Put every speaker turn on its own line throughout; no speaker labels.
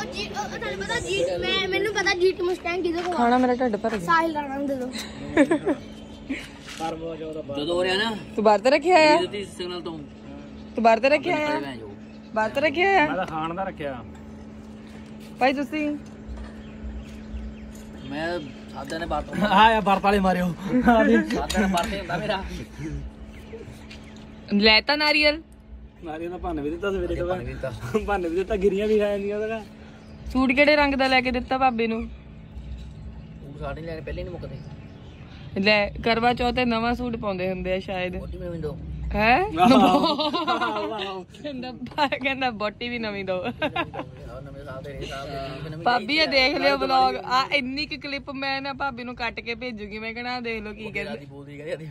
ਮੈਨੂੰ ਪਤਾ ਜੀਟ ਮਸਟੈਂਗ ਕਿਹਦੇ ਕੋਲ
ਖਾਣਾ ਮੇਰਾ ਢਿੱਡ ਭਰ ਗਿਆ।
ਸਾਹਿਲ ਰਾਣਾ ਦੇ ਦੋ
ਜਦੋਂ ਹੋ ਰਿਹਾ ਨਾ
ਤੂੰ ਬਾਹਰ ਤੇ ਰੱਖਿਆ ਆ
ਸਿਗਨਲ ਤੋਂ
ਤੂੰ ਬਾਹਰ ਤੇ ਰੱਖਿਆ ਆ ਬਾਹਰ ਤੇ ਰੱਖਿਆ ਆ
ਮੈਂ ਤਾਂ ਖਾਣ ਦਾ ਰੱਖਿਆ
ਭਾਈ ਤੁਸੀਂ
ਮੈਂ ਸਾਦਾ ਨੇ ਬਾਤ
ਆ ਯਾ ਵਰਤ ਵਾਲੇ ਮਾਰਿਓ
ਸਾਦਾ ਨੇ ਬਾਤੇ ਹੁੰਦਾ ਮੇਰਾ
ਲੈ ਤਾਂ ਨਾਰੀਅਲ
ਨਾਰੀਅਲ ਦਾ ਭੰਨ ਵੀ ਦਿੱਤਾ ਸਵੇਰੇ ਤੋਂ ਭੰਨ ਵੀ ਦਿੱਤਾ ਗਿਰੀਆਂ ਵੀ ਖਾ ਜਾਂਦੀਆਂ ਉਹਦਾ
ਸੂਟ ਕਿਹੜੇ ਰੰਗ ਦਾ ਲੈ ਕੇ ਦਿੱਤਾ ਭਾਬੀ ਨੂੰ
ਉਹ ਸਾਡੇ ਲੈਣੇ ਪਹਿਲੇ ਨਹੀਂ ਮੁੱਕਦੇ
ਲੈ ਕਰਵਾ ਚੌਥ ਤੇ ਨਵਾਂ ਸੂਟ ਪਾਉਂਦੇ ਹੁੰਦੇ ਆ ਸ਼ਾਇਦ
ਬੋਟੀ ਮੈਂ ਵਿੰਡੋ
ਹੈ ਕਹਿੰਦਾ ਬੋਟੀ ਵੀ ਨਵੀਂ ਦੋ
ਨਵੇਂ ਸਾਲ ਦੇ ਹਿਸਾਬ
ਭਾਬੀ ਇਹ ਦੇਖ ਲਿਓ ਵਲੌਗ ਆ ਇੰਨੀ ਕੁ ਕਲਿੱਪ ਮੈਂ ਨਾ ਭਾਬੀ ਨੂੰ ਕੱਟ ਕੇ ਭੇਜੂਗੀ ਮੈਂ ਕਹਿਣਾ ਦੇਖ ਲਓ ਕੀ ਕਹਿੰਦੀ
ਬੋਲਦੀ ਕਰੀ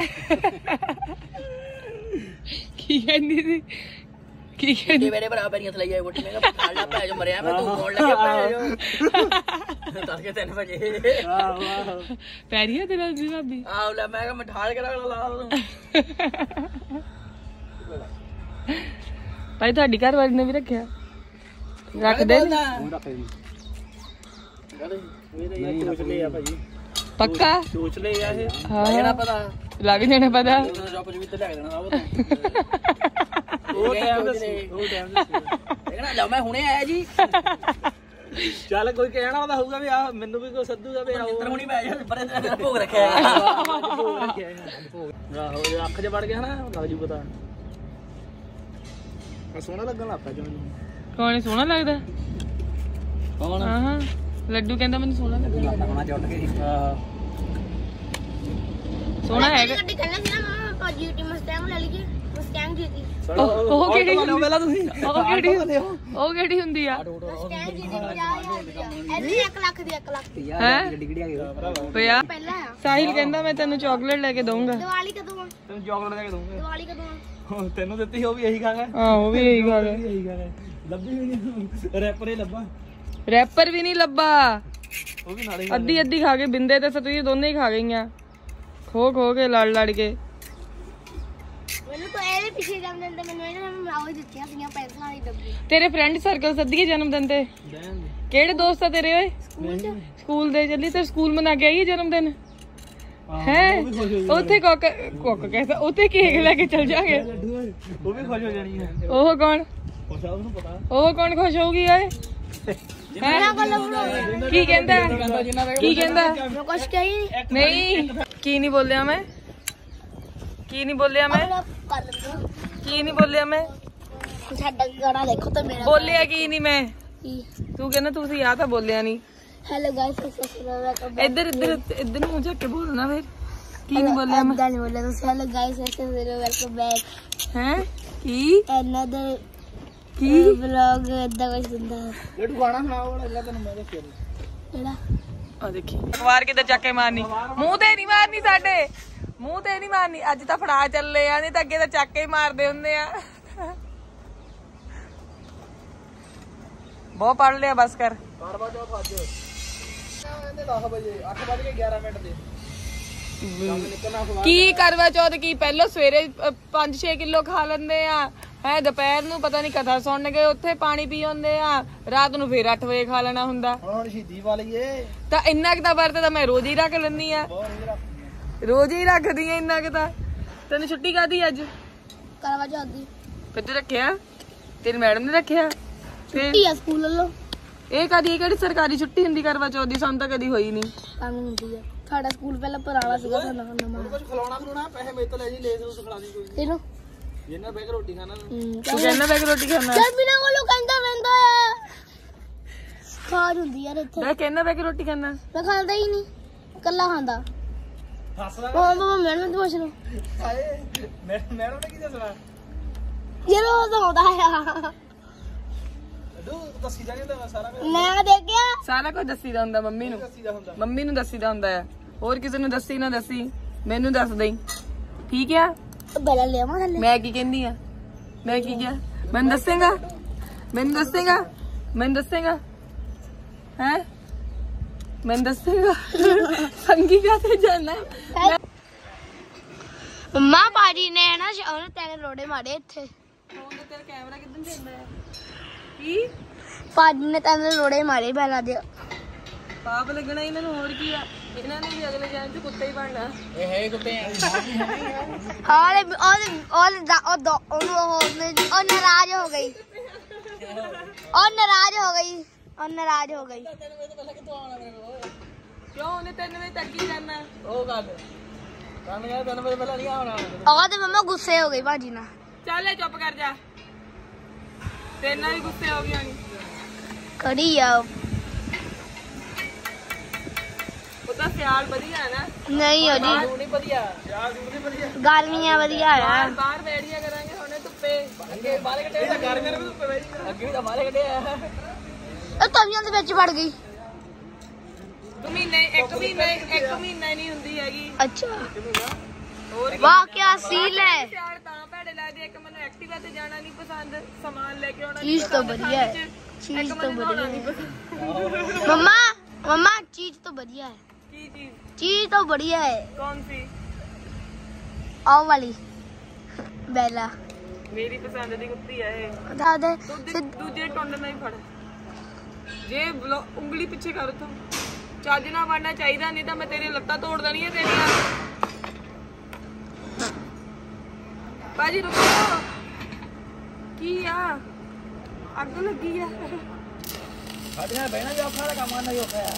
ਕੀ ਕਹਿੰਦੀ ਸੀ ਕੀ ਕਹਿੰਦੀ
ਮੇਰੇ ਭਰਾ ਪੈਰੀਆਂ ਥਲਾਈ ਆਏ ਬੋਟੀ ਮੈਂ ਕਿਹਾ ਖਾ ਲੈ ਭੈ ਜੋ ਮਰਿਆ ਮੈਂ ਤੂੰ ਕੌਣ ਲੱਗੇ ਭੈ ਜੋ ਤੜਕੇ 3 ਵਜੇ
ਆਹ
ਪੈਰੀਆਂ ਤੇ ਨਾਲ ਜੀ ਭਾਬੀ
ਆਹ ਲੈ ਮੈਂ ਕਿਹਾ ਮਠਾਲ ਕੇ ਲਾ ਤੂੰ
ਭਾਈ ਤੁਹਾਡੀ ਘਰ ਵਾਲੀ ਨੇ ਵੀ ਰੱਖਿਆ ਰੱਖਦੇ ਨੇ
ਹੁਣ ਰੱਖ ਦੇ ਨਹੀਂ ਸੋਚ ਲਿਆ ਭਾਜੀ
ਪੱਕਾ
ਸੋਚ ਲਿਆ ਇਹ
ਜਿਹੜਾ ਪਤਾ
ਲੱਗ ਜਾਣੇ ਪਤਾ
ਜੋਬ ਚ ਵੀ ਤੇ ਲੈ ਦੇਣਾ
ਉਹ ਟਾਈਮ ਦੱਸੀ ਉਹ ਟਾਈਮ ਦੱਸੀ
ਦੇਖਣਾ ਲਓ ਮੈਂ ਹੁਣੇ ਆਇਆ ਜੀ
ਚੱਲ ਕੋਈ ਕਹਿਣਾ ਉਹਦਾ ਹੋਊਗਾ ਵੀ ਆ ਮੈਨੂੰ ਵੀ ਕੋਈ ਸੱਦੂਗਾ ਵੀ ਆਓ
ਹੁਣੀ ਮੈਂ ਆਇਆ ਪਰੇ ਤੇ ਭੋਗ ਰੱਖਿਆ
ਆਹੋ ਇਹ ਅੱਖ 'ਚ ਵੜ ਗਿਆ ਨਾ ਲੱਗ ਜੂ ਪਤਾ ਆ ਸੋਹਣਾ ਲੱਗਣ ਲੱਗ ਪਿਆ ਮੈਨੂੰ
ਕੌਣ ਸੋਹਣਾ ਲੱਗਦਾ
ਕੌਣ
ਹਾਂ ਲੱਡੂ ਕਹਿੰਦਾ ਮੈਨੂੰ ਸੋਹਣਾ ਲੱਗਦਾ
ਹੋਣਾ ਚੁੱਟ ਕੇ
ਸੋਹਣਾ ਹੈਗਾ
ਗੱਡੀ ਕਹਿੰਦਾ ਸੀ ਨਾ ਮੈਂ ਜੀਟ ਮਸਟੈਂਗ ਲੈ ਲਈਏ ਮਸਟੈਂਗ ਜੀਤੀ
ਉਹ ਕਿਹੜੀ
ਪਹਿਲਾਂ ਤੁਸੀਂ
ਉਹ ਕਿਹੜੀ ਹੁੰਦੀ ਆ
ਮਸਟੈਂਗ ਜੀਤੀ 50,000 ਐਨੀ 1 ਲੱਖ ਦੀ 1 ਲੱਖ ਦੀ
ਹੈ
ਗੱਡੀ ਕਿਹੜੀ ਆ ਗਈ
ਪਿਆ
ਪਹਿਲਾਂ ਆ
ਸਾਹਿਲ ਕਹਿੰਦਾ ਮੈਂ ਤੈਨੂੰ ਚਾਕਲੇਟ ਲੈ ਕੇ ਦਊਂਗਾ
ਦੀਵਾਲੀ ਕਦੋਂ ਆ
ਤੈਨੂੰ ਚਾਕਲੇਟ ਦੇ ਕੇ ਦੂੰਗਾ
ਦੀਵਾਲੀ ਕਦੋਂ ਆ
ਤੈਨੂੰ ਦਿੱਤੀ ਉਹ ਵੀ ਇਹੀ ਖਾਗਾ
ਹਾਂ ਉਹ ਵੀ ਇਹੀ ਗੱਲ ਹੈ
ਇਹੀ ਖਾਗਾ ਲੱਭੀ ਵੀ ਨਹੀਂ ਰੈਪਰ ਹੀ ਲੱਭਾ
ਰੈਪਰ ਵੀ ਨਹੀਂ ਲੱਭਾ
ਉਹ ਵੀ ਨਾਲੇ
ਅੱਧੀ ਅੱਧੀ ਖਾ ਕੇ ਬਿੰਦੇ ਤੇ ਸਤੂਈ ਦੋਨੇ ਹੀ ਖਾ ਗਈਆਂ ਖੋ ਖੋ ਕੇ ਲੜ ਕੇ
ਮੈਨੂੰ ਤਾਂ ਇਹਦੇ ਪਿੱਛੇ ਜਨਮ ਦਿਨ ਤੇ ਮੈਨੂੰ ਇਹਨਾਂ ਨੇ ਮਾਵਾ ਦਿੱਤੀਆਂ ਸੀਗੀਆਂ ਪੈਨਸਲਾਂ ਦੀ ਡੱਬੀ
ਤੇਰੇ ਫਰੈਂਡ ਸਰਕਲ ਸੱਦੀਏ ਜਨਮ ਦਿਨ ਤੇ ਕਿਹੜੇ ਦੋਸਤ ਆ ਤੇਰੇ ਓਏ ਸਕੂਲ ਦੇ ਚੱਲੀ ਤੇ ਸਕੂਲ ਮਨਾ ਕੇ ਆਈ ਜਨਮ ਦਿਨ ਹੈ ਉੱਥੇ ਕੁੱਕ ਕਹਿੰਦਾ ਉੱਥੇ ਕੇਕ ਲੈ ਕੇ ਚਲ ਜਾਗੇ
ਉਹ ਵੀ ਖੁਸ਼ ਹੋ ਜਾਣੀ ਹੈ
ਉਹ ਕੌਣ
ਖੁਸ਼ ਆ ਉਹਨੂੰ ਪਤਾ
ਉਹ ਕੌਣ ਖੁਸ਼ ਹੋਊਗੀ ਓਏ ਕੀ ਕਹਿੰਦਾ ਕੀ ਕਹਿੰਦਾ
ਮੈਂ ਕੁਛ ਕਹੀ
ਨਹੀਂ ਕੀ ਨਹੀਂ ਬੋਲਿਆ ਮੈਂ ਕੀ ਨਹੀਂ ਬੋਲਿਆ ਮੈਂ
ਕਰ ਲਵਾਂ
ਕੀ ਨਹੀਂ ਬੋਲਿਆ ਮੈਂ
ਸਾਡਾ ਗਾਣਾ ਦੇਖੋ ਤਾਂ ਮੇਰਾ
ਬੋਲਿਆ ਕੀ ਨਹੀਂ ਮੈਂ
ਕੀ
ਤੂੰ ਕਹਿੰਦਾ ਤੁਸੀਂ ਆ ਤਾਂ ਬੋਲਿਆ ਨਹੀਂ
ਹੈਲੋ ਗਾਇਸ ਵੈਲਕਮ
ਇੱਧਰ ਇੱਧਰ ਇੱਧਰ ਨੂੰ ਜਾ ਕੇ ਬੋਲਣਾ ਫਿਰ ਕੀ ਨਹੀਂ ਬੋਲਿਆ ਮੈਂ
ਨਹੀਂ ਬੋਲਿਆ ਤੁਸੀਂ ਹੈਲੋ ਗਾਇਸ ਵੈਲਕਮ ਬੈਕ
ਹੈ ਕੀ
ਅਨਦਰ
ਕੀ
ਵਲੌਗ ਦਾ ਕੁਝ ਹੁੰਦਾ
ਲੱਡੂ ਗਾਣਾ ਸੁਣਾਓ ਅਗਲਾ ਤੈਨੂੰ ਮੈਂ ਦੱਸਿਆ
ਕਿਹੜਾ
ਆ ਦੇਖੀ ਅਖਬਾਰ ਕਿੱਦਾਂ ਚੱਕ ਕੇ ਮਾਰਨੀ ਮੂੰਹ ਤੇ ਨਹੀਂ ਮਾਰਨੀ ਸਾਡੇ ਮੂੰਹ ਤੇ ਨਹੀਂ ਮਾਰਨੀ ਅੱਜ ਤਾਂ ਫੜਾ ਚੱਲੇ ਆ ਨਹੀਂ ਤਾਂ ਅੱਗੇ ਤਾਂ ਚੱਕ ਕੇ ਹੀ ਮਾਰਦੇ ਹੁੰਦੇ ਆ ਬਹੁਤ ਪੜ ਲਿਆ ਬਸ ਕਰ
ਕਰਵਾ ਚੌਥ ਅੱਜ ਇਹਦੇ 10 ਵਜੇ 8:11 ਦੇ ਕੰਮ ਨਿਕਲਣਾ ਖਵਾ
ਕੀ ਕਰਵਾ ਚੌਥ ਕੀ ਪਹਿਲਾਂ ਸਵੇਰੇ 5-6 ਕਿਲੋ ਖਾ ਲੈਂਦੇ ਆ ਹੈ ਦੁਪਹਿਰ ਨੂੰ ਪਤਾ ਨਹੀਂ ਕਥਾ ਸੁਣ ਕੇ ਉੱਥੇ ਪਾਣੀ ਪੀ ਆਉਂਦੇ ਆ ਰਾਤ ਨੂੰ ਫੇਰ 8 ਵਜੇ ਖਾ ਲੈਣਾ ਹੁੰਦਾ
ਹੁਣ ਸ਼ਹੀਦੀ ਵਾਲੀ ਏ
ਤਾਂ ਇੰਨਾ ਕੁ ਤਾਂ ਵਰਤ ਤਾਂ ਮੈਂ ਰੋਜ਼ ਹੀ ਰੱਖ ਲੈਂਦੀ ਆ ਰੋਜ਼ ਹੀ ਰੱਖਦੀ ਆ ਇੰਨਾ ਕੁ ਤਾਂ ਤੈਨੂੰ ਛੁੱਟੀ ਕਾਦੀ ਅੱਜ
ਕਰਵਾ ਜਾਂਦੀ
ਫਿਰ ਤੂੰ ਰੱਖਿਆ ਤੇਰੀ ਮੈਡਮ ਨੇ ਰੱਖਿਆ ਫੇਰ
ਟੀ ਸਕੂਲ ਵੱਲੋਂ
ਇਹ ਕਦੀ ਕਿਹੜੀ ਸਰਕਾਰੀ ਛੁੱਟੀ ਹੁੰਦੀ ਕਰਵਾ ਚੌਥ ਦੀ ਸਾਨੂੰ ਤਾਂ ਕਦੀ ਹੋਈ ਨਹੀਂ
ਸਾਨੂੰ ਹੁੰਦੀ ਆ ਸਾਡਾ ਸਕੂਲ ਪਹਿਲਾਂ ਪੁਰਾਣਾ ਸੀਗਾ ਸਾਨੂੰ ਨਵਾਂ
ਕੁਝ ਖਿਲਾਉਣਾ ਖਲੋਣਾ ਪੈਸੇ ਮੇਰੇ ਤੋਂ ਲੈ ਜੀ ਲੇਸ ਉਸ ਖਿਲਾ ਦੀ ਕੋਈ
ਤੈਨੂੰ
ਜਿੰਨਾ ਬੈਗ ਰੋਟੀ ਖਾਣਾ
ਤੂੰ ਕਹਿੰਦਾ ਬੈਗ ਰੋਟੀ ਖਾਣਾ
ਚੱਲ ਬਿਨਾ ਕੋਲੋਂ ਕਹਿੰਦਾ ਵੰਦਾ ਆ ਖਾਜ ਹੁੰਦੀ ਯਾਰ ਇੱਥੇ
ਮੈਂ ਕਹਿੰਦਾ ਬੈਗ ਰੋਟੀ ਖਾਣਾ
ਮੈਂ ਖਾਂਦਾ ਹੀ ਨਹੀਂ ਇਕੱਲਾ ਖਾਂਦਾ
ਹੱਸਦਾ
ਉਹ ਮਮਾ ਮੈਨੂੰ ਪੁੱਛ ਲੋ
ਹਾਏ ਮੈਡਮ ਨੇ ਕੀ ਦੱਸਣਾ
ਯਾਰ ਉਹ ਤਾਂ ਆਉਂਦਾ ਆ
ਲੱਡੂ ਦੱਸੀ ਜਾ ਜਾਂਦਾ ਸਾਰਾ ਕੁਝ
ਮੈਂ ਦੇਖਿਆ
ਸਾਰਾ ਕੁਝ ਦੱਸੀਦਾ ਹੁੰਦਾ ਮੰਮੀ ਨੂੰ
ਦੱਸੀਦਾ ਹੁੰਦਾ
ਮੰਮੀ ਨੂੰ ਦੱਸੀਦਾ ਹੁੰਦਾ ਹੈ ਹੋਰ ਕਿਸੇ ਨੂੰ ਦੱਸੀ ਨਾ ਦੱਸੀ ਮੈਨੂੰ ਦੱਸ ਦੇਈ ਠੀਕ ਆ
ਬੈਲਾ ਲਿਆਵਾਂ ਥੱਲੇ
ਮੈਂ ਕੀ ਕਹਿੰਦੀ ਆ ਮੈਂ ਕੀ ਕਿਹਾ ਮੈਨੂੰ ਦੱਸੇਗਾ ਮੈਨੂੰ ਦੱਸੇਗਾ ਮੈਨੂੰ ਦੱਸੇਗਾ ਹੈ ਮੈਨੂੰ ਦੱਸੇਗਾ ਸੰਗੀ ਕਾਤੇ ਜਾਣਾ
ਮੰਮਾ ਬਾਜੀ ਨੇ ਨਾ ਉਹਨੇ ਤੇਰੇ ਰੋੜੇ ਮਾਰੇ ਇੱਥੇ
ਫੋਨ ਤੇ ਤੇਰਾ ਕੈਮਰਾ ਕਿੱਦਾਂ ਚੱਲਦਾ ਹੈ ਕੀ
ਭਾਜੀ ਨੇ ਤੈਨੂੰ ਲੋੜੇ ਮਾਰੇ ਪਹਿਲਾਂ ਦੇ
ਪਾਪ ਲੱਗਣਾ ਇਹਨਾਂ ਨੂੰ, ਹੋਰ ਕੀ ਆ। ਇਹਨਾਂ ਨੇ ਵੀ ਅਗਲੇ ਜਨਮ 'ਚ ਕੁੱਤੇ ਹੀ ਬਣਨਾ।
ਇਹ ਹੈ ਕੁੱਤੇ ਆ
ਹਾਲੇ ਉਹਨੂੰ ਉਹ ਨਾਰਾਜ਼ ਹੋ ਗਈ। ਉਹ ਨਾਰਾਜ਼ ਹੋ ਗਈ।
ਕਿਉਂ ਉਹਨੇ 3 ਵਜੇ ਤੱਕ ਹੀ ਕਰਨਾ?
ਉਹ ਗੱਲ ਕੰਮ ਯਾਰ 3 ਵਜੇ ਪਹਿਲਾਂ ਨਹੀਂ ਆਉਣਾ।
ਉਹ ਤੇ ਮੰਮਾ ਗੁੱਸੇ ਹੋ ਗਈ ਭਾਜੀ ਨਾਲ।
ਚੱਲ ਇਹ ਚੁੱਪ ਕਰ ਜਾ, ਤੇਰੇ ਨਾਲ ਵੀ ਗੁੱਸੇ ਹੋ ਗਈ।
ਕੜੀ ਆ
ਉਹਦਾ ਸਿਆਲ ਵਧੀਆ ਹੈ ਨਾ?
ਨਹੀਂ ਜੀ
ਨਹੀਂ ਵਧੀਆ
ਗਰਮੀਆਂ ਵਧੀਆ ਆ।
ਬਾਹਰ ਬੈਠੀਆਂ ਕਰਾਂਗੇ ਹੁਣੇ ਧੁੱਪੇ।
ਅੱਗੇ ਬਾਹਰ ਕੱਢੇ ਤਾਂ ਗਰਮੀਆਂ ਨੂੰ ਧੁੱਪੇ ਬੈਠੀ ਅੱਗੇ ਵੀ ਤਾਂ ਬਾਹਰ ਕੱਢੇ ਆ।
ਉਹ ਤਵੀਆਂ ਦੇ ਵਿੱਚ ਵੜ ਗਈ।
1 ਮਹੀਨਾ ਹੀ ਨਹੀਂ ਹੁੰਦੀ ਹੈਗੀ।
ਅੱਛਾ
ਹੋਰ
ਵਾਹ ਕੀ ਸੀਲ ਹੈ।
ਸਿਆਲ ਤਾਂ ਭੈੜੇ ਲੱਗਦੇ। ਇੱਕ ਮੈਨੂੰ ਐਕਟਿਵਾ ਤੇ ਜਾਣਾ ਨਹੀਂ ਪਸੰਦ, ਸਮਾਨ ਲੈ ਕੇ ਆਉਣਾ
ਚੀਜ਼ ਤਾਂ ਵਧੀਆ ਹੈ। ਚੀਜ਼ ਤਾਂ ਵਧੀਆ ਹੈ ਮम्मा चीज तो बढ़िया है।
की
चीज तो बढ़िया है।
कौन सी?
आओ वाली बेला
मेरी पसंद दी कुत्ती है
बता दे।
दूजे टुंड नहीं फड़ जे उंगली पीछे कर तू ਚੱਜ ਨਾਲ ਵੜਨਾ ਚਾਹੀਦਾ, ਨਹੀਂ ਤਾਂ ਮੈਂ ਤੇਰੀ ਲੱਤਾਂ ਤੋੜ ਦੇਣੀਆਂ ਤੇਰੀਆਂ। ਬਾਜੀ ਰੁਕੋ, ਕੀ ਆ ਅੱਗ ਲੱਗੀ ਆ।
ਸਾਡੇ ਨਾਲ ਬਹਿਣਾ ਵੀ ਔਖਾ, ਕੰਮ ਕਰਨਾ ਵੀ ਔਖਾ ਆ।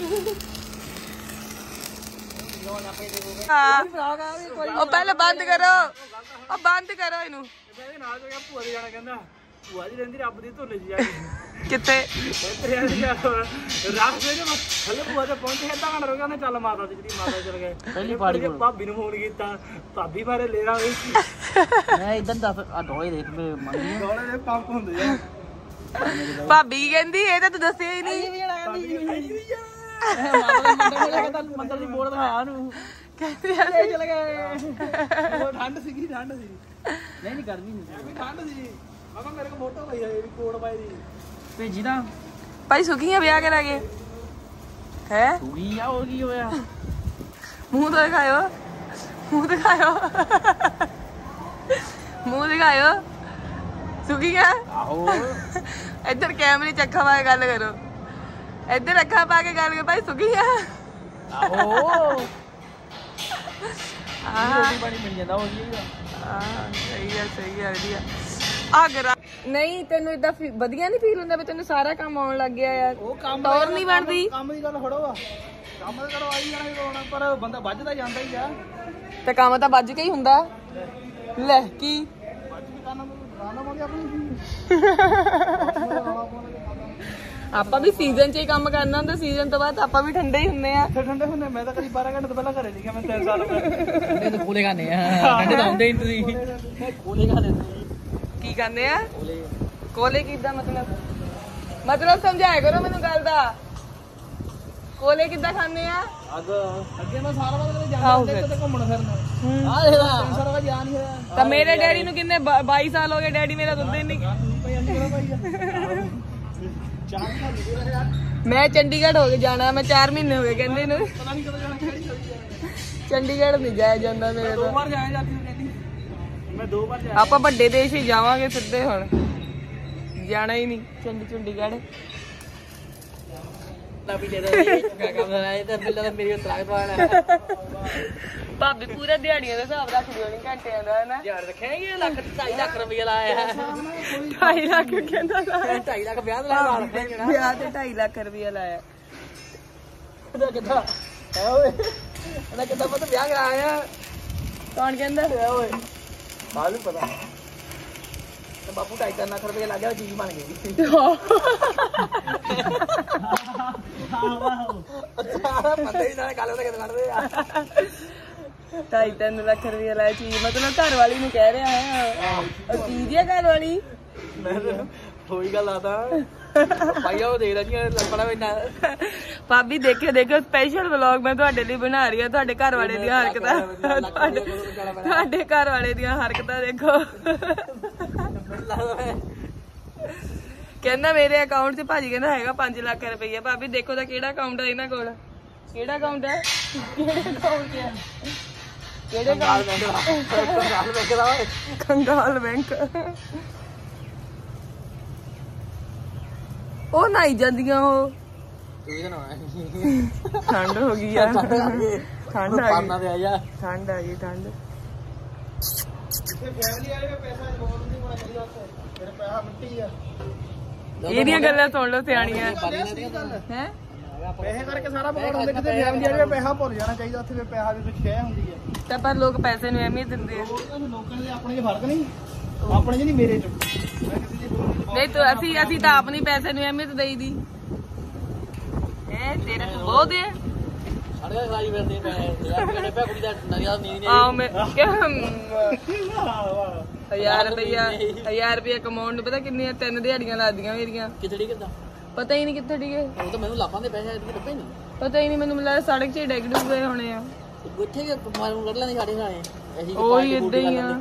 ਉਹ ਪਹਿਲਾਂ ਬੰਦ ਕਰੋ, ਉਹ ਬੰਦ ਕਰੋ ਇਹਨੂੰ।
ਇਹਦੇ ਨਾਲ ਜੋ ਭੂਆ ਦੇ ਜਾਣਾ ਕਹਿੰਦਾ ਭੂਆ ਜੀ ਰਹਿੰਦੀ ਰੱਬ ਦੀ ਧੁੱਲੇ ਜੀ ਜਾ ਕੇ
ਕਿੱਥੇ
ਰਾਸਤੇ ਦੇ ਥੱਲੇ ਭੂਆ ਤੇ ਪਹੁੰਚੇ ਤਾਂ ਘੰਟਾ ਰੁਕਿਆ। ਉਹਨੇ ਚੱਲ ਮਾਤਾ ਦੀ ਜਿਹੜੀ ਮਾਤਾ ਚਲ ਗਏ।
ਪਹਿਲੀ ਪਾੜੀ
ਭਾਬੀ ਨੂੰ ਫੋਨ ਕੀਤਾ, ਭਾਬੀ ਬਾਰੇ ਲੇਰਾ ਹੋਈ
ਮੈਂ ਇਦਾਂ ਦੱਸ ਆ ਢੋਏ ਦੇਖ ਮੈਂ ਮੰਗੀ
ਦੋੜੇ ਦੇ ਪੰਪ ਹੁੰਦੇ ਆ।
ਭਾਬੀ ਕੀ ਕਹਿੰਦੀ? ਇਹ ਤਾਂ ਤੂੰ ਦੱਸਿਆ ਹੀ ਨਹੀਂ।
ਮੰਦਰ ਦੀ ਬੋਰਡ ਦਿਖਾਇਆ ਉਹਨੂੰ,
ਕਹਿੰਦੀ
ਚਲ ਗਏ।
ਉਹ ਠੰਡ ਸੀ
ਨਹੀਂ ਗਰਮੀ ਨਹੀਂ
ਠੰਡ ਸੀ। ਮਾਮਾ ਮੇਰੇ ਕੋਲ ਫੋਟੋ ਪਈ ਹੈ ਕੋਟ ਪਾਈ ਦੀ
ਭੇਜੀ ਨਾ
ਭਾਈ ਸੁਖੀਆਂ ਵਿਆਹ ਕੇ ਲੈ ਗਏ ਹੈ।
ਤੂੜੀ ਆ ਹੋ ਕੀ ਹੋਇਆ?
ਮੂੰਹ ਤਾਂ ਦਿਖਾਇਓ, ਮੂੰਹ ਦਿਖਾਇਓ, ਮੂੰਹ ਦਿਖਾਇਓ। ਸੁਖੀਆਂ
ਆਹੋ
ਇੱਧਰ ਕੈਮਰੇ ਚ ਅੱਖਾਂ ਪਾ ਕੇ ਗੱਲ ਕਰੋ, ਇੱਧਰ ਅੱਖਾਂ ਪਾ ਕੇ ਗੱਲ ਕਰੋ। ਭਾਈ ਸੁਖੀਆਂ
ਆਹੋ
ਆਹ
ਰੋਟੀ ਪਾਣੀ ਮਿਲ ਜਾਂਦਾ ਹੋ ਜੀ।
ਸਹੀ ਹੈ ਵਧੀਆ। ਆਗਰਾ ਨਹੀਂ ਤੈਨੂੰ ਇਦਾਂ ਵਧੀਆ ਨਹੀਂ ਫੀਲ ਹੁੰਦਾ ਵੀ ਤੈਨੂੰ ਸਾਰਾ ਕੰਮ ਆਉਣ ਲੱਗ ਗਿਆ ਯਾਰ?
ਉਹ ਕੰਮ
ਟੌਰ ਨਹੀਂ ਬਣਦੀ।
ਕੰਮ ਦੀ ਗੱਲ ਫੜੋ ਆ, ਕੰਮ ਤਾਂ ਕਰੋ ਆਈ ਜਾਣਾ ਕਰਵਾਉਣਾ, ਪਰ ਬੰਦਾ ਵੱਜਦਾ ਜਾਂਦਾ ਹੀ ਆ।
ਤੇ ਕੰਮ ਤਾਂ ਵੱਜ ਕੇ ਹੀ ਹੁੰਦਾ। ਲੈ ਕੀ
ਵੱਜ ਕੇ ਗਾਣਾ ਪਾਉਂਦੇ ਆਪਣੀ
ਆਪਾਂ ਵੀ ਸੀਜ਼ਨ 'ਚ ਹੀ ਕੰਮ ਕਰਨਾ ਹੁੰਦਾ, ਸੀਜ਼ਨ ਤੋਂ ਬਾਅਦ ਆਪਾਂ ਵੀ ਠੰਡੇ ਹੀ ਹੁੰਦੇ ਆ।
ਠੰਡੇ ਹੁੰਦੇ। ਮੈਂ ਤਾਂ ਕਦੀ 12 ਘੰਟੇ ਤੋਂ ਪਹਿਲਾਂ ਘਰੇ ਲਿਖਿਆ। ਮੈਂ 3 ਸਾਲ ਹੋ ਗਏ।
ਇਹ ਤਾਂ ਕੋਲੇ ਖਾਣੇ ਆ, ਠੰਡੇ ਤਾਂ ਆਉਂਦੇ ਹੀ ਤੁਸੀਂ। ਕੋਲੇ ਖਾਣੇ
ਕੀ ਕਹਿੰਦੇ ਆ? ਕੋਲੇ ਕਿੱਦਾਂ? ਮਤਲਬ ਸਮਝਾਇਆ ਕਰੋ ਮੈਨੂੰ ਗੱਲ ਦਾ। ਕੋਲੇ ਕਿੱਦਾਂ ਖਾਂਦੇ ਆ?
ਅੱਗੇ ਮੈਂ ਸਾਰਾ ਵਕਤ ਜਾਂਦਾ ਕਿਤੇ ਘੁੰਮਣ ਫਿਰਨ।
ਆ ਦੇਖ ਲਾ
ਸਾਰਾ ਵਕਤ ਜਾ ਨਹੀਂ ਹੋਇਆ।
ਤਾਂ ਮੇਰੇ ਡੈਡੀ ਨੂੰ ਕਿੰਨੇ 22 ਸਾਲ ਹੋ ਗਏ, ਡੈਡੀ ਮੇਰਾ ਦੁੱਧ ਹੀ ਨਹੀਂ। ਮੈਂ ਚੰਡੀਗੜ੍ਹ ਹੋ ਕੇ ਜਾਣਾ, ਮੈਂ 4 ਮਹੀਨੇ ਹੋ ਗਏ ਕਹਿੰਦੇ ਨੂੰ।
ਪਤਾ ਨਹੀਂ ਕਦੋਂ ਜਾਣਾ।
ਚੰਡੀਗੜ੍ਹ ਨਹੀਂ ਜਾਇਆ ਜਾਂਦਾ ਮੇਰੇ
2
ਤੋਂ।
ਵਾਰ ਜਾਇਆ ਜਾਂਦੀ ਕਹਿੰਦੀ। ਮੈਂ 2 ਵਾਰ ਜਾਇਆ।
ਆਪਾਂ ਵੱਡੇ ਦੇਸ਼ ਹੀ ਜਾਵਾਂਗੇ ਸਿੱਧੇ, ਹੁਣ ਜਾਣਾ ਹੀ ਨਹੀਂ ਚੰਡੀਗੜ੍ਹ।
ਵੀ ਦੇ ਦੇ ਕੰਮ ਹੈ ਤਾਂ ਬਿੱਲਾ ਤਾਂ ਮੇਰੀ ਤਲਾਕ ਦਵਾਣਾ।
ਭਾਬੀ ਪੂਰਾ ਦਿਹਾੜੀਆਂ ਦਾ ਹਿਸਾਬ ਰੱਖਦੀ ਹੋਣੀ, ਘੰਟਿਆਂ ਦਾ ਨਾ।
ਯਾਰ ਰੱਖਿਆ ਲੱਖ 2.5 ਲੱਖ ਰੁਪਏ ਲਾਇਆ।
2.5 ਲੱਖ ਕਹਿੰਦਾ ਲਾਇਆ।
2.5 ਲੱਖ ਵਿਆਹ ਦਾ ਲਾ ਰੱਖਿਆ।
ਵਿਆਹ ਤੇ 2.5 ਲੱਖ ਰੁਪਇਆ ਲਾਇਆ।
ਉਹਦਾ ਕਿੱਦਾਂ ਹੈ ਓਏ? ਉਹਦਾ ਕਿੱਦਾਂ ਪਤਾ ਵਿਆਹ ਕਰਾਇਆ?
ਕੌਣ ਕਹਿੰਦਾ?
ਓਏ ਬਾਅਦ ਨੂੰ ਪਤਾ ਤੇ ਬਾਪੂ 2.5 ਲੱਖ ਰੁਪਏ ਲੱਗ ਗਿਆ, ਚੀਜ਼ ਬਣ ਗਈ। ਅੱਛਾ ਪਤਾ ਹੀ ਨਾ ਗੱਲ ਉਹਦਾ ਕਿੱਦਾਂ ਕੱਢਦੇ ਆ।
2.5-3 ਲੱਖ ਰੁਪਇਆ ਲਾਇਆ ਚੀਜ਼, ਮਤਲਬ ਘਰ ਵਾਲੀ ਨੂੰ ਕਹਿ ਰਿਹਾ ਹੈ। ਉਹ ਚੀਜ਼ ਹੈ ਘਰ ਵਾਲੀ।
ਮੈਂ ਹੋਈ ਗੱਲ ਆਦਾ ਭਾਈਆ ਉਹ ਦੇਖ ਰਹੀ ਲੱਪੜਾ ਵੀ ਨਾ।
ਭਾਬੀ ਦੇਖੋ ਸਪੈਸ਼ਲ ਵਲੌਗ ਮੈਂ ਤੁਹਾਡੇ ਲਈ ਬਣਾ ਰਹੀ ਹਾਂ। ਤੁਹਾਡੇ ਘਰ ਵਾਲੇ ਦੀਆਂ ਹਰਕਤਾਂ, ਤੁਹਾਡੇ ਘਰ ਵਾਲੇ ਦੀਆਂ ਹਰਕਤਾਂ ਦੇਖੋ। ਕਹਿੰਦਾ ਮੇਰੇ ਅਕਾਊਂਟ 'ਚ ਭਾਜੀ ਕਹਿੰਦਾ ਹੈਗਾ 5 ਲੱਖ ਰੁਪਈਆ। ਭਾਬੀ ਦੇਖੋ ਤਾਂ ਕਿਹੜਾ ਅਕਾਊਂਟ ਹੈ ਇਹਨਾਂ ਕੋਲ, ਕਿਹੜਾ ਅਕਾਊਂਟ ਹੈ, ਕਿਹੜੇ ਅਕਾਊਂਟ 'ਚ ਹੈ, ਕਿਹੜੇ ਕੰਗਾਲ ਬੈਂਕ। ਉਹ ਨਹਾਈ ਜਾਂਦੀਆਂ ਉਹ
ਤੂੰ ਵੀ ਨਾ
ਠੰਡ ਹੋ ਗਈ ਆ ਠੰਡ ਆ ਗਈ
ਪਾਣਾ ਤੇ ਆ ਜਾ
ਠੰਡ ਆ ਗਈ ਠੰਡ
ਫੈਮਿਲੀ ਵਾਲੇ ਦਾ ਪੈਸਾ ਜੋੜ ਨਹੀਂ ਹੋਣਾ ਚਾਹੀਦਾ ਉੱਥੇ ਫਿਰ ਪੈਸਾ ਮਿੱਟੀ ਆ
ਇਹਦੀਆਂ ਗੱਲਾਂ ਸੁਣ ਲਓ ਸਿਆਣੀਆਂ ਹੈ
ਪੈਸੇ ਕਰਕੇ ਸਾਰਾ ਬਗਾੜ ਹੁੰਦਾ ਕਿਤੇ ਫੈਮਿਲੀ ਵਾਲੇ ਦਾ ਪੈਸਾ ਭੁੱਲ ਜਾਣਾ ਚਾਹੀਦਾ ਉੱਥੇ ਫਿਰ ਪੈਸਾ ਦੀ ਕੁਝ ਕਹਿ ਹੁੰਦੀ ਹੈ
ਤਾਂ ਪਰ ਲੋਕ ਪੈਸੇ ਨੂੰ ਅਹਿਮੀਅਤ ਦਿੰਦੇ ਆ
ਲੋਕਾਂ ਦੇ ਆਪਣੇ 'ਚ ਫਰਕ ਨਹੀਂ ਆਪਣੇ 'ਚ ਨਹੀਂ ਮੇਰੇ 'ਚ
ਨਹੀਂ ਤੂੰ ਅਸੀਂ ਤਾਂ ਆਪ ਨਹੀਂ ਪੈਸੇ ਨੂੰ ਅਹਿਮੀਅਤ ਦੇਈਦੀ ਤੇਰੇ ਤੋਂ ਬਹੁਤ ਹੈ
ਸਾਡੇ ਸਾਰੀ ਫਿਰਦੇ ਪਏ ਯਾਰ ਕਿਹੜੇ ਪੈ ਕੁੜੀ ਦਾ ਨਰਿਆ ਨੀਂਦ
ਆਹ ਮੈਂ 1000 ਰੁਪਇਆ ਕਮਾਉਣ ਨੂੰ ਪਤਾ ਕਿੰਨੀਆਂ 3 ਦਿਹਾੜੀਆਂ ਲਾਦੀਆਂ ਮੇਰੀਆਂ
ਕਿੱਥੇ ਕਿੱਦਾਂ
ਪਤਾ ਹੀ ਨਹੀਂ ਕਿੱਥੇ ਡਿਗੇ
ਉਹ ਤਾਂ ਮੈਨੂੰ ਲਾਪਾਂ ਦੇ ਪੈਸੇ ਇਤਨੇ ਲੱਭੇ ਨਹੀਂ
ਪਤਾ ਹੀ ਨਹੀਂ ਮੈਨੂੰ ਮਿਲਿਆ ਸੜਕ 'ਚ ਡਿੱਗ ਡੁੱਬ ਗਏ ਹੋਣੇ ਆ
ਗੁੱਠੇ ਕੇ ਮਾਰੂ ਕੱਢ ਲੈਣੇ ਸਾਡੇ ਨਾਲ ਅਸੀਂ
ਉਹੀ ਏਦਾਂ ਹੀ ਆ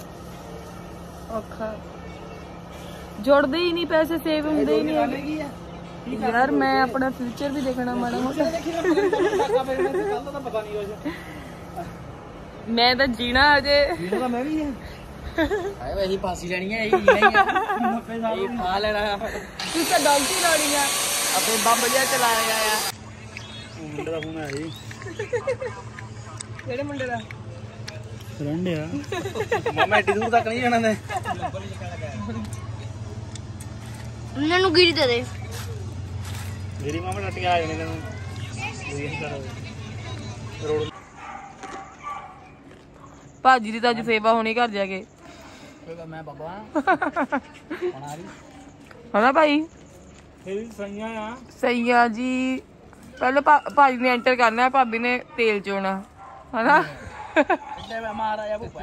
ਔਖਾ ਜੁੜਦੇ ਹੀ ਨਹੀਂ ਪੈਸੇ ਸੇਵ ਹੁੰਦੇ ਹੀ ਨਹੀਂ ਯਾਰ ਮੈਂ ਆਪਣਾ ਫਿਊਚਰ ਵੀ ਦੇਖਣਾ ਮਾੜਾ ਮੋਟਾ ਮੈਂ ਤਾਂ ਜੀਣਾ ਅਜੇ
ਮੈਂ ਵੀ ਹੈ
ਆਏ ਵੈਸੀ ਫਾਂਸੀ ਲੈਣੀ ਹੈ ਇਹ ਫਾ ਲੈਣਾ
ਤੂੰ ਤਾਂ ਡੌਂਕੀ ਲਾਉਣੀ ਆ
ਆਪੇ ਬੰਬ ਜਿਹਾ ਚਲਾਇਆ ਆ
ਮੁੰਡੇ ਦਾ ਫੋਨ ਆਇਆ ਜੀ
ਕਿਹੜੇ ਮੁੰਡੇ ਦਾ
ਫਰੈਂਡ ਆ ਮਾਮਾ ਏਡੀ ਦੂਰ ਤੱਕ ਨਹੀਂ ਜਾਣਾ ਨੇ
ਉਹਨਾਂ ਨੂੰ ਗਿਰੀ ਦੇ
ਮੇਰੀ ਮਾਮਾ ਨੱਟ ਕੇ ਆ ਜਾਣੇ ਤੈਨੂੰ ਰੋਡ
ਭਾਜੀ ਦੀ ਤਾਂ ਅੱਜ ਸੇਵਾ ਹੋਣੀ ਘਰ ਜਾ ਕੇ
ਮੈਂ ਬਾਬਾ ਬਣਾ ਰਹੀ
ਹਨਾ ਭਾਈ
ਇਹ ਸਹੀਆਂ ਆ
ਸਹੀ ਆ ਜੀ ਪਹਿਲਾਂ ਭਾਜੀ ਨੇ ਐਂਟਰ ਕਰਨਾ ਭਾਬੀ ਨੇ ਤੇਲ ਚੋਣਾ ਹਨਾ
ਇੱਥੇ ਮੈਂ ਮਹਾਰਾਜਾ ਭੂਪਾ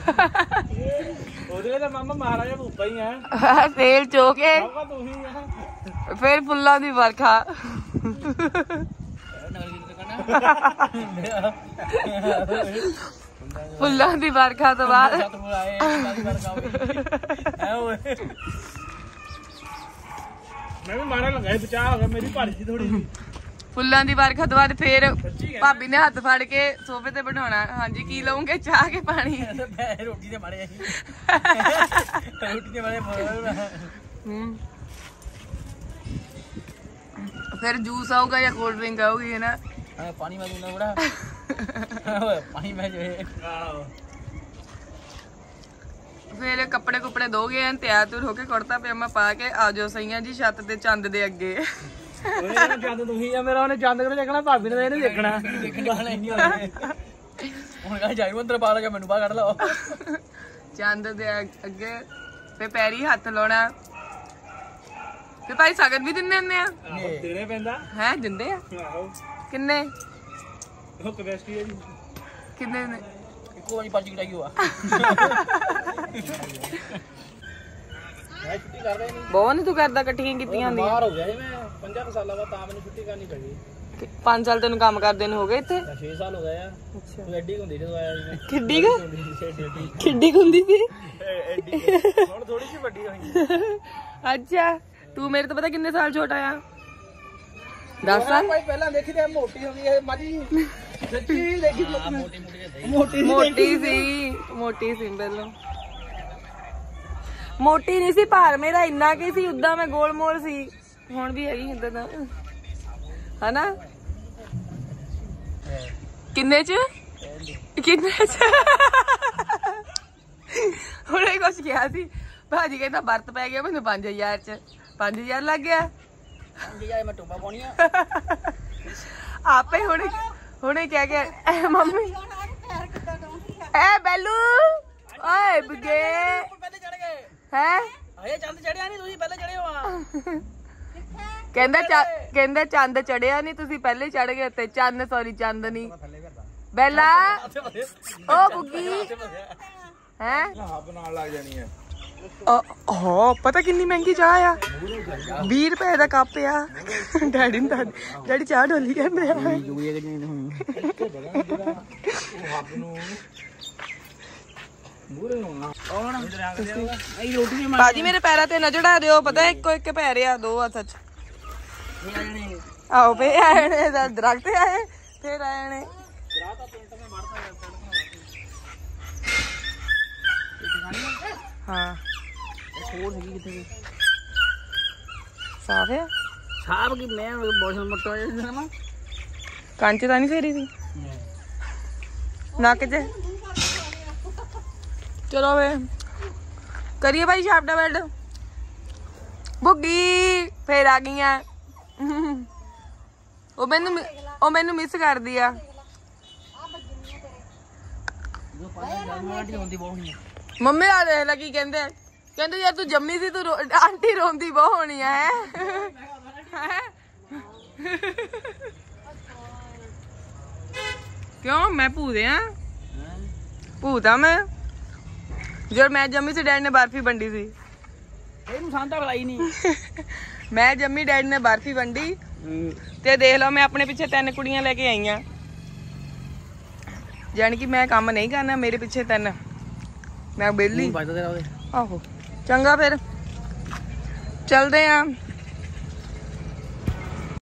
ਉਹਦੇ ਤਾਂ ਮਾਮਾ ਮਹਾਰਾਜਾ ਭੂਪਾ ਹੀ ਆ
ਤੇਲ ਚੋ ਕੇ
ਆਊਗਾ ਤੂੰ ਹੀ ਆ
ਫਿਰ ਫੁੱਲਾਂ ਦੀ ਵਰਖਾ ਫੁੱਲਾਂ ਦੀ ਵਰਖਾ ਤੋਂ ਬਾਅਦ
ਮੈਂ ਵੀ ਮਾਰਨ ਲੱਗਾ ਬਚਾ ਹੋ ਗਿਆ ਮੇਰੀ ਭਾਰੀ ਸੀ ਥੋੜੀ
ਫੁੱਲਾਂ ਦੀ ਵਰਖਾ ਤੋਂ ਬਾਅਦ ਫਿਰ ਭਾਬੀ ਨੇ ਹੱਥ ਫੜ ਕੇ ਸੋਫੇ ਤੇ ਬਿਠਾਉਣਾ ਹਾਂਜੀ ਕੀ ਲਓਗੇ ਚਾਹ ਕੇ ਪਾਣੀ
ਰੋਟੀ ਦੇ ਮਾਰੇ ਰੋਟੀ ਦੇ ਮਾਰੇ
ਫਿਰ ਜੂਸ ਆਊਗਾ ਜਾਂ ਕੋਲਡ ਡਰਿੰਕ ਆਊਗੀ ਹੈ ਨਾ
ਪਾਣੀ ਮੈਂ ਦੂੰਗਾ ਥੋੜਾ ਪਾਣੀ ਮੈਂ ਜੇ
ਫਿਰ ਕੱਪੜੇ ਕੁਪੜੇ ਦੋਗੇ ਐਨ ਤਿਆਰ ਤੁਰ ਹੋ ਕੇ ਕੁੜਤਾ ਪਜਾਮਾ ਪਾ ਕੇ ਆ ਜਾਓ ਸਈਆਂ ਜੀ ਛੱਤ ਤੇ ਚੰਦ ਦੇ ਅੱਗੇ
ਉਹਨੇ ਚੰਦ ਤੁਸੀਂ ਆ ਮੇਰਾ ਉਹਨੇ ਚੰਦ ਕਿਉਂ ਦੇਖਣਾ ਭਾਬੀ ਨੇ ਇਹਨੇ ਦੇਖਣਾ
ਦੇਖਣ ਵਾਲੇ ਨਹੀਂ ਹੋਣੇ ਹੁਣ ਕਹਾਂ ਜਾਈ ਅੰਦਰ ਪਾ ਲਗਾ ਮੈਨੂੰ ਬਾਹਰ ਕੱਢ ਲਓ
ਚੰਦ ਦੇ ਅੱਗੇ ਤੇ ਪੈਰੀ ਹੱਥ ਲਾਉਣਾ ਤੇ ਭਾਈ ਸਗਨ ਵੀ ਦਿੰਦੇ ਹੁੰਦੇ ਆ
ਦੇਣੇ ਪੈਂਦਾ
ਹੈ ਦਿੰਦੇ ਆ
ਆਹੋ
ਕਿੰਨੇ
ਉਹ ਕੈਪੈਸਿਟੀ ਹੈ ਜੀ
ਕਿੰਨੇ ਨੇ
ਇੱਕੋ ਵਾਰੀ ਪਰਚੀ ਕਟਾਈ ਹੋਆ ਮੈਂ ਛੁੱਟੀ ਕਰਦਾ ਹੀ ਨਹੀਂ
ਬਹੁਤ ਨੀ ਤੂੰ ਕਰਦਾ ਇਕੱਠੀਆਂ ਕੀਤੀਆਂ ਹੁੰਦੀਆਂ
ਬਾਹਰ ਹੋ ਗਿਆ ਸੀ ਮੈਂ 5 ਸਾਲਾਂ ਬਾਅਦ ਤਾਂ ਮੈਨੂੰ ਛੁੱਟੀ ਕਰਨੀ ਪਈ
5 ਸਾਲ ਤੈਨੂੰ ਕੰਮ ਕਰਦੇ ਨੂੰ ਹੋ ਗਏ ਇੱਥੇ
6 ਸਾਲ ਹੋ ਗਏ ਆ
ਅੱਛਾ
ਤੂੰ ਐਡੀ ਹੁੰਦੀ ਜਦੋਂ ਆਇਆ ਸੀ ਮੈਂ
ਕਿੱਡੀ ਕੁ ਕਿੱਡੀ ਕੁ ਹੁੰਦੀ ਸੀ
ਐਡੀ ਹੁਣ ਥੋੜੀ ਜਿਹੀ ਵੱਡੀ ਹੋਈ
ਅੱਛਾ ਤੂੰ ਮੇਰੇ ਤੋਂ ਪਤਾ ਕਿੰਨੇ ਸਾਲ ਛੋਟਾ ਆ 10 ਸਾਲ
ਭਾਈ ਪਹਿਲਾਂ ਦੇਖੀ ਤੇ ਮੋਟੀ ਹੁੰਦੀ ਇਹ ਮਾਜੀ ਸੱਚੀ ਦੇਖੀ
ਮੋਟੀ ਸੀ ਪਹਿਲਾਂ ਮੋਟੀ ਨਹੀਂ ਸੀ ਭਾਰ ਮੇਰਾ ਇੰਨਾ ਕੀ ਸੀ ਉਦਾਂ ਮੈਂ ਗੋਲ ਮੋਲ ਸੀ ਹੁਣ ਵੀ ਹੈਗੀ ਇਦਾਂ ਦਾ ਹਨਾ ਕਿੰਨੇ ਚ ਹੁਣੇ ਕੁਛ ਕਿਹਾ ਸੀ ਭਾਜੀ ਕਹਿੰਦਾ ਵਰਤ ਪੈ ਗਿਆ ਮੈਨੂੰ 5000 ਚ 5000 ਲੱਗ ਗਿਆ
ਮੈਂ ਟੋਪਾ ਪਾਉਣੀ ਆ
ਆਪੇ ਹੁਣੇ ਕਹਿ ਗਿਆ ਮੰਮੀ ਐ ਬੈਲੂ ਓਏ ਬਗੇ
ਪਹਿਲੇ ਚੜ ਗਏ
ਹੈ
ਆਏ ਚੰਦ ਚੜਿਆ ਨਹੀਂ ਤੁਸੀਂ ਪਹਿਲੇ ਚੜੇ ਹੋ ਆ
ਕਹਿੰਦਾ ਚੰਦ ਚੜਿਆ ਨਹੀਂ ਤੁਸੀਂ ਪਹਿਲੇ ਚੜ ਗਏ ਉੱਤੇ ਚੰਦ ਸੌਰੀ ਚੰਦ ਨਹੀਂ ਬੈਲਾ ਓ ਬੁੱਗੀ ਹੈ
ਨਾਲ ਲੱਗ ਜਾਣੀ ਹੈ
ਹਾਂ ਪਤਾ ਕਿੰਨੀ ਮਹਿੰਗੀ ਚਾਹ ਆ 20 ਰੁਪਏ ਦਾ ਕੱਪ ਆ ਡੈਡੀ ਚਾਹ ਢੋਲੀ ਕਹਿੰਦੇ ਆ ਬਾਜੀ ਮੇਰੇ ਪੈਰਾਂ ਤੇ ਨਾ ਚੜਾ ਦਿਓ ਪਤਾ ਇੱਕੋ ਇੱਕ ਪੈਰ ਆ ਦੋ ਆ ਸੱਚ ਆਓ ਪਏ ਆਏ ਨੇ ਦਰਖਤ ਆਏ ਫੇਰ ਆਏ ਨੇ ਹਾਂ ਸਾਫ ਹੈ
ਸਾਬ ਕੀ ਮੈਂ ਬਹੁਤ ਮੋਟਾ ਹੋ ਜਾਂਦਾ ਨਾ
ਕੰਚ ਤਾਂ ਨਹੀਂ ਫੇਰੀ ਸੀ ਨੱਕ 'ਚ ਚਲੋ ਵੇ ਕਰੀਏ ਭਾਈ ਛਾਪੜਾ ਬੈਡ ਬੁੱਗੀ ਫੇਰ ਆ ਗਈਆਂ ਉਹ ਮੈਨੂੰ ਮਿਸ ਕਰਦੀ ਆ ਮੰਮੀ ਆ ਦੇਖ ਲੈ ਕੀ ਕਹਿੰਦੇ ਯਾਰ ਤੂੰ ਜੰਮੀ ਸੀ ਤੂੰ ਆਂਟੀ ਰੋਂਦੀ ਬਹੁਤ ਹੋਣੀ ਆ ਹੈ ਕਿਉਂ ਮੈਂ ਭੂਤ ਆ ਭੂਤ ਆ ਮੈਂ ਜਦ ਮੈਂ ਜੰਮੀ ਸੀ ਡੈਡੀ ਨੇ ਬਰਫੀ ਵੰਡੀ ਸੀ
ਇਹਨੂੰ ਸਾਂਤਾ ਬੁਲਾਈ ਨਹੀਂ
ਮੈਂ ਜੰਮੀ ਡੈਡੀ ਨੇ ਬਰਫੀ ਵੰਡੀ ਤੇ ਦੇਖ ਲਓ ਮੈਂ ਆਪਣੇ ਪਿੱਛੇ 3 ਕੁੜੀਆਂ ਲੈ ਕੇ ਆਈਆਂ ਜਾਣੀ ਕਿ ਮੈਂ ਕੰਮ ਨਹੀਂ ਕਰਨਾ ਮੇਰੇ ਪਿੱਛੇ 3 ਮੈਂ ਵਿਹਲੀ
ਵੱਜਦਾ ਤੇਰਾ ਉਹਦੇ
ਆਹੋ ਚੰਗਾ ਫਿਰ ਚਲਦੇ ਆ